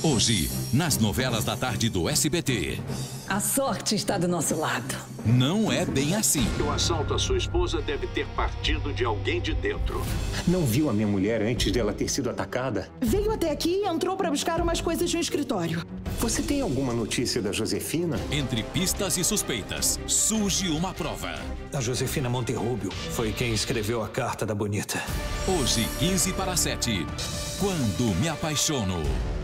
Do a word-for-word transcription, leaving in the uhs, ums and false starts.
Hoje, nas novelas da tarde do S B T. A sorte está do nosso lado. Não é bem assim. O assalto à sua esposa deve ter partido de alguém de dentro. Não viu a minha mulher antes dela ter sido atacada? Veio até aqui e entrou para buscar umas coisas de um escritório. Você tem alguma notícia da Josefina? Entre pistas e suspeitas, surge uma prova. A Josefina Monterrubio foi quem escreveu a carta da Bonita. Hoje, quinze para sete. Quando me apaixono.